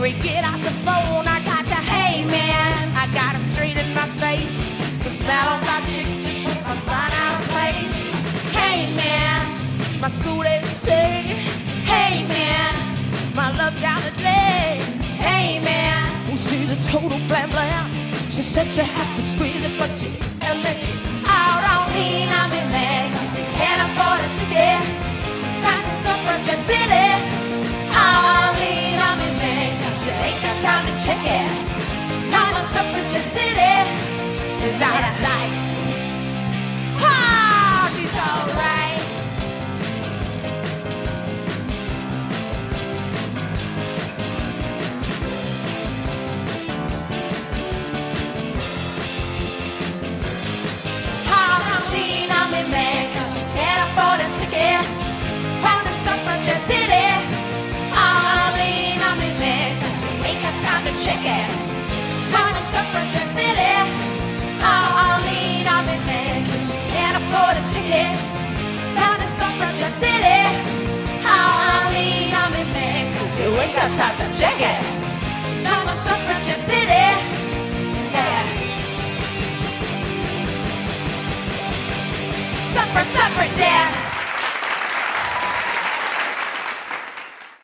we get off the phone, I got to, hey man, I got to straighten my face. The smell of that chick just put my spine out of place. Hey man, my school didn't say, hey man, my love down the drain. Hey man, well, she's a total blam blam. She said you have to squeeze it, but you and let you out on me. I'm in mad, 'cause you can't afford a ticket. Got the suffragette city. Arlene, I'm in mad, 'cause you ain't got time to check it. Got the suffragette city is out of sight. Ha! She's alright. Check it. Kind of suffragette city. Arlene, I'm in there, 'cause you can't afford a ticket. Kind of suffragette city. Arlene, I'm in there, 'cause you ain't got time to check it.